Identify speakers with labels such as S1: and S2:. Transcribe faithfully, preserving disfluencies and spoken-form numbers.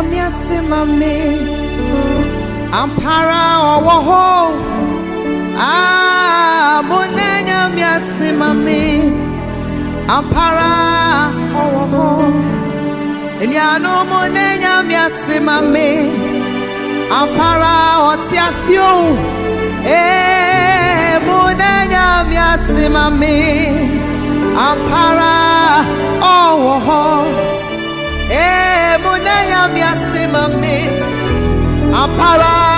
S1: nyamia simame ampara owo ah mune nyamia simame ampara owo eliano mune nyamia simame ampara otiasio eh mune nyamia simame ampara owo eh mune nyamia simame ampara